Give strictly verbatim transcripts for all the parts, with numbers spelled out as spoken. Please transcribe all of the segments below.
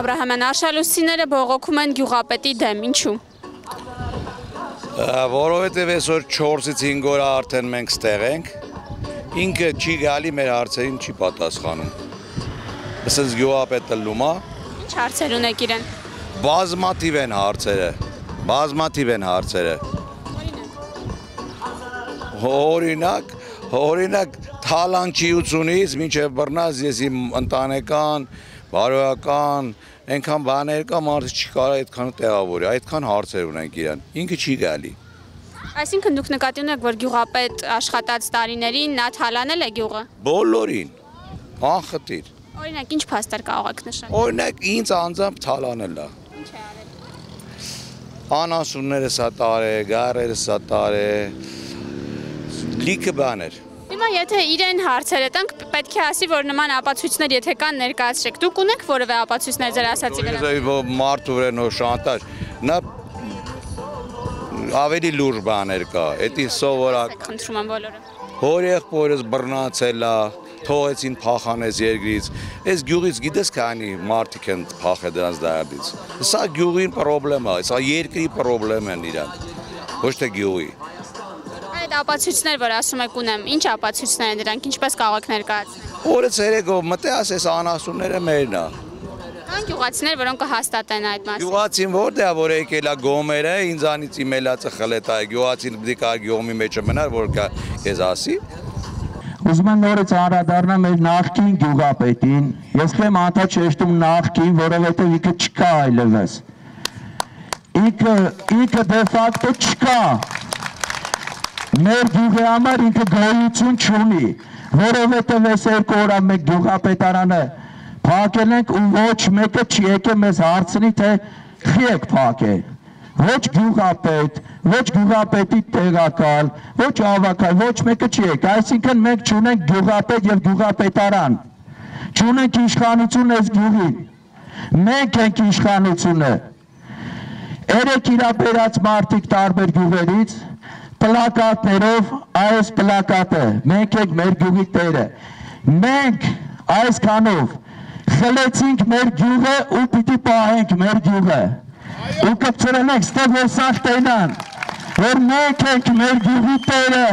Աբրահամյան, արշալույսիները բողոքում են գյուղապետի դեմ, ինչու՞։ Որովհետև այսօր չորսից հինգ օր արդեն մենք ստեղ ենք, ինքը չի գալի մեր հարցերին չի պատասխանում։ Ասես գյուղապետը լում է։ Ինչ հարցեր ունեք իրեն։ Բազմաթիվ են հարցերը, բազմաթիվ են հարցերը։ Օրինակ, օրինակ թալանչիությունից մինչև բռնած ես իմ ընտանեկան, բարոյական, այնքան բաներ կա, մարդը չի կարող այդքանը տեղավորի, այդքան հարցեր ունենք իրան, ինքը չի գալի։ Այսինքն դուք նկատի ունեք, որ գյուղապետ աշխատած տարիներին նա թալանել է գյուղը։ Բոլորին, անխտիր։ Օրինակ, ինչ փաստեր կարող եք նշել։ Օրինակ, ինձ անձամբ թալանել է։ Ինչ է արել։ Անասունները սատար է, գարերը սատար է, լիքը բաներ։ Հիմա եթե իրեն հարցերը տանք, պետք է ասի, որ նման ապացույցներ եթե կան ներկայացրեք։ Դուք ունեք որևէ ապացույցներ ձեր ասածի վրա։ Մարդու վրա նոր շանտաժ, նա ավելի լուրջ բաներ կա, էդի սովորակ։ Խնդրում եմ բոլորը։ Հոր եղբորս բռնացել է, թողեցին փախանես երկրից։ Այս գյուղից գիտես քանի մարդիկ են փախել դրանց դահարից։ Սա գյուղին խնդրեմ է, սա երկրի խնդրեմ են իրան, ոչ թե գյուղի։ Այդ ապացույցներ, որ ասում եք ունեմ, ինչ ապացույցներ են դրանք, ինչպես կարող եք ներկայացնել։ Օրը ցերեկով մտե ասես անասունները մերն է։ Կան գյուղացիներ, որոնք կհաստատեն այդ մասին։ Գյուղացին որտե՞ղ է, որ եկել է գոմերը, ինձանից իմելացը խլետ է, գյուղացին պետք է գյուղի մեջը մնար, որ կա քեզ ասի։ Ուզում եմ նորից անդրադառնալ մեր նախկին գյուղապետին։ Ես քեմ անդա չեշտում նախկին, որովհետև ինքը չկա այլևս։ Ինքը ինքը դե ֆակտո չկա։ Մեր գյուղի համար ինքը գոյություն չունի, որովհետև այս երկու օր մեկ գյուղապետարանը փակել ենք ու ոչ մեկը չի եկել մեզ հարցնի, թե խի եք փակել։ Ոչ գյուղապետ, ոչ գյուղապետի տեղակալ, ոչ ավակալ, ոչ մեկը չի եկել։ Այսինքն մենք չունենք գյուղապետ եւ գյուղապետարան։ Չունենք իշխանություն այս գյուղին։ Մենք ենք իշխանությունը։ Երեք իրաբերած մարդիկ տարբեր գյուղերից պլակատներով այս պլակատը, մենք ենք մեր գյուղի տերը, մենք այսքանով խլեցինք մեր գյուղը ու պիտի պահենք մեր գյուղը, ու կպցրել ենք ստեղ որ սաղ տենան, որ մենք ենք մեր գյուղի տերը։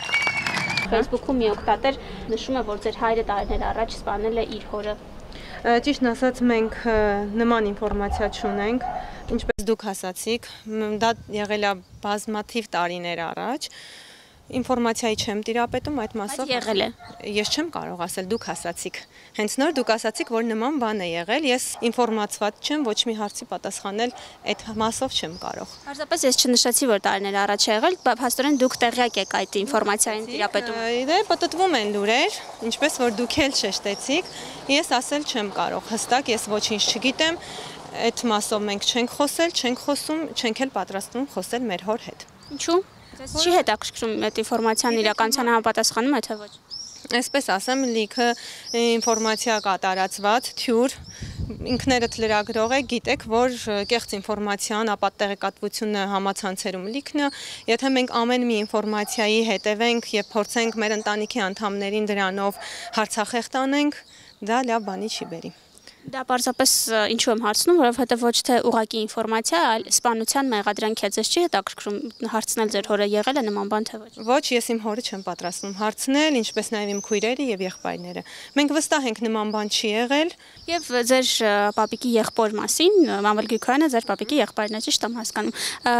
Facebook-ում մի օգտատեր նշում է, որ ձեր հայրը տարիներ առաջ սպանել է իր հորը։ Ճիշտն ասած մենք նման ինֆորմացիա չունենք, ինչպես դուք ասացիք, դա եղել է բազմաթիվ տարիներ առաջ, ինֆորմացիայի չեմ տիրապետում այդ մասով։ Եղել է։ Ես չեմ կարող ասել, դուք ասացիք։ Հենց նոր դուք ասացիք, որ նման բան է եղել, ես ինֆորմացված չեմ, ոչ մի հարցի պատասխանել այդ մասով չեմ կարող։ Պարզապես ես չնշեցի, որ տարիներ առաջ է եղել, փաստորեն դուք տեղյակ եք այդ ինֆորմացիային տիրապետում։ Դե պատտվում են լուրեր, ինչպես որ դուք էլ շեշտեցիք, ես ասել չեմ կարող, հստակ ես ոչինչ չգիտեմ, այդ մասով մենք չենք խոսել, չենք խոսում, չենք էլ պատրաստվում խոսել մեր հոր հետ։ Ինչու՞։ Ձեզ չի հետաքրքրում այդ ինֆորմացիան իրականությանը համապատասխանում է, թե ոչ։ Այսպես ասեմ, լիքը ինֆորմացիա կատարածված, թյուր, ինքներդ լրագրող եք, գիտեք, որ կեղծ ինֆորմացիան, ապա տեղեկատվությունը համացանցերում լիքն է, եթե մենք ամեն մի ինֆորմացիայի հետևենք եւ փորձենք մեր ընտանիքի անդամներին դրանով հարցախեղ տանենք, դա լավ բանի չի բերի։ Դա պարզապես ինչու եմ հարցնում, որովհետև ոչ թե ուղղակի ինֆորմացիա, այլ սպանության մեղադրանք է, ձեզ չի հետաքրքրում հարցնել ձեր հորը եղել է նման բան թե ոչ։ Ոչ, ես իմ հորը չեմ պատրաստվում հարցնել, ինչպես նաև իմ քույրերը եւ եղբայրները։ Մենք վստահ ենք նման բան չի եղել։ Եվ ձեր պապիկի եղբոր մասին, Մամվել Գրիգորյանը ձեր պապիկի եղբայրն է, ճիշտ եմ հասկանում։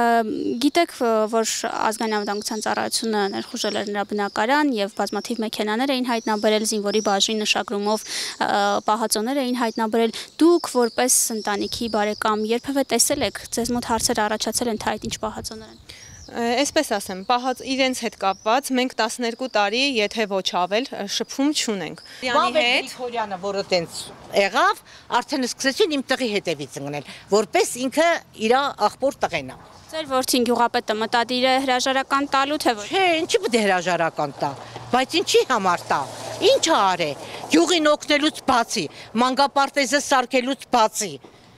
Գիտեք, որ ազգային անվտանգության ծառայությունը ներխուժել էր նրա բնակարան եւ բազմաթիվ մեքենաներ էին հայտնաբերել, զինվորի բաժին նշագրումով պահածոներ էին հայտնաբերել։ Դուք որպես ընտանիքի բարեկամ երբևէ տեսել եք, ձեզ մոտ հարցեր առաջացել են, թե այդ ինչ պահածոներ են։ Այսպես ասեմ, պահած իրենց հետ կապված մենք տասներկու տարի, եթե ոչ ավել, շփում չունենք։ Մամվել Գրիգորյանը, որը տենց եղավ, արդեն սկսեցին իմ տղի հետևից ընկնել, որպես ինքը իր աղբոր տղեն է։ Ձեր որդին գյուղապետը մտադիր է հրաժարական տալու, թե ոչ։ Չէ, ինչի պետք է հրաժարական տա, բայց ինչի համար տա։ Ինչ արե։ Գյուղին օգնելուց բացի, մանկապարտեզը սարքելուց բացի։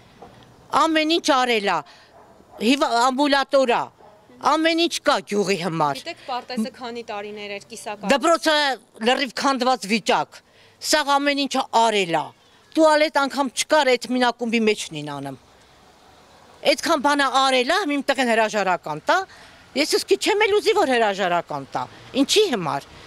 Ամեն ինչ արել է, ամբուլատորա։ Ամեն ինչ կա գյուղի համար։ Գիտեք, պարտեզը քանի տարիներ էր կիսակարգ։ Դպրոցը լրիվ քանդված վիճակ։ Սա ամեն ինչը արել է։ տուալետ անգամ չկար, այդ մինակումբի մեջն են անում։ Այդքան բանը արելա, իմ տղեն հրաժարական տա, ես իսկի չեմ էլ ուզի, որ հրաժարական տա, ինչի համար։